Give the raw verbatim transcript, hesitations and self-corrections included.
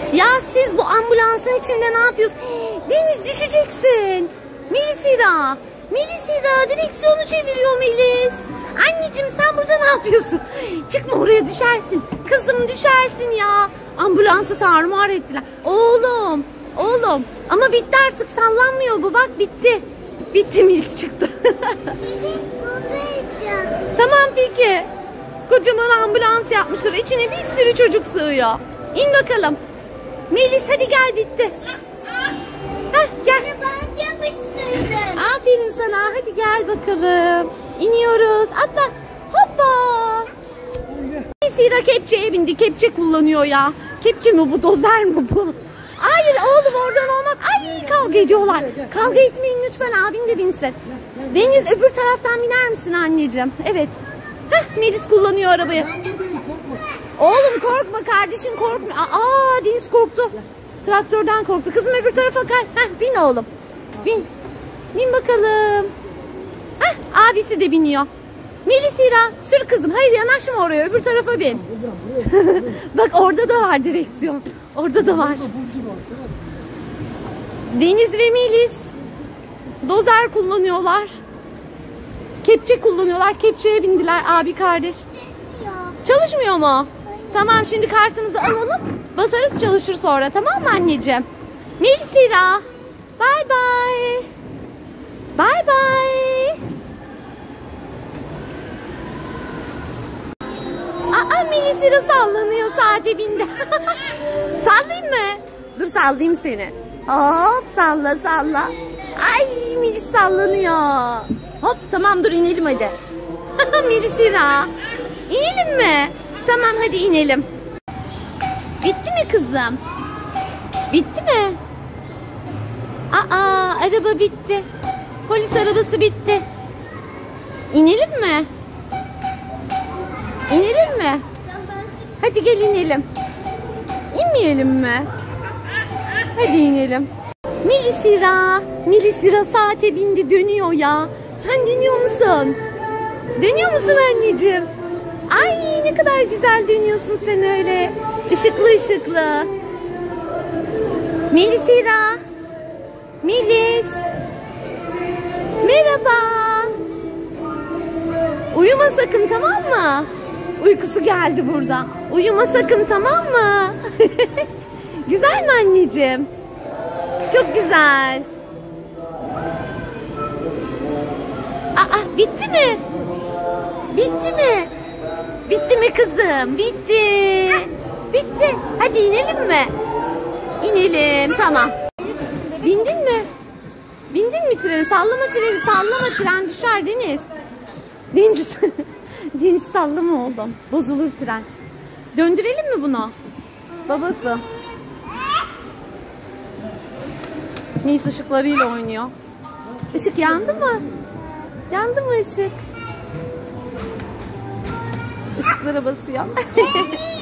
Ya siz bu ambulansın içinde ne yapıyorsunuz? Deniz, düşeceksin. Melisira. Melisira direksiyonu çeviriyor Melis. Anneciğim sen burada ne yapıyorsun? Çıkma oraya, düşersin. Kızım düşersin ya. Ambulansı tarumar ettiler. Oğlum. Oğlum. Ama bitti artık, sallanmıyor bu. Bak bitti. Bitti, Melis çıktı. Tamam peki. Kocaman ambulans yapmışlar. İçine bir sürü çocuk sığıyor. İn bakalım. Melis hadi gel, bitti. Heh, gel. Ben yapıştırdım. Aferin sana. Hadi gel bakalım. İniyoruz. Atla. Hoppa. Melisira kepçeye bindi. Kepçe kullanıyor ya. Kepçe mi bu? Dozer mi bu? Hayır oğlum, oradan olmaz. Ay kavga ediyorlar. Kavga etmeyin lütfen, abin de binsin. Deniz öbür taraftan biner misin anneciğim? Evet. Heh, Melis kullanıyor arabayı. Oğlum korkma, kardeşin korkmuyor. Aa, Deniz korktu. Traktörden korktu. Kızım öbür tarafa kay. Heh, bin oğlum. Bin. Bin bakalım. Heh, abisi de biniyor. Melisira sür kızım. Hayır, yanaşma oraya. Öbür tarafa bin. Bak orada da var direksiyon. Orada da var. Deniz ve Melis dozer kullanıyorlar. Kepçe kullanıyorlar. Kepçeye bindiler abi kardeş. Çalışmıyor mu? Tamam, şimdi kartımızı alalım. Basarız, çalışır sonra, tamam mı anneciğim? Melisira. Bye bye. Bye bye. Aa, Melisira sallanıyor, saate bindi. Sallayayım mı? Dur sallayayım seni. Hop salla salla. Ay Melis sallanıyor. Hop tamam, dur inelim hadi. Melisira. İnelim mi? Tamam hadi inelim. Bitti mi kızım? Bitti mi? Aa, araba bitti. Polis arabası bitti. İnelim mi? İnelim mi? Hadi gel inelim. İnmeyelim mi? Hadi inelim. Melisira. Melisira saate bindi, dönüyor ya. Sen dönüyor musun? Dönüyor musun anneciğim? Ay ne kadar güzel dönüyorsun sen öyle. Işıklı ışıklı. Melisira. Melis. Merhaba. Uyuma sakın, tamam mı? Uykusu geldi burada. Uyuma sakın, tamam mı? Güzel mi anneciğim? Çok güzel. Aa, bitti mi? Bitti mi? Bitti mi kızım? Bitti. Bitti. Hadi inelim mi? İnelim. Tamam. Bindin mi? Bindin mi treni? Sallama treni. Sallama, tren düşer Deniz. Deniz. Deniz sallama oğlum. Bozulur tren. Döndürelim mi bunu? Babası. Melis ışıklarıyla oynuyor. Işık yandı mı? Yandı mı ışık? Işıklara basıyor.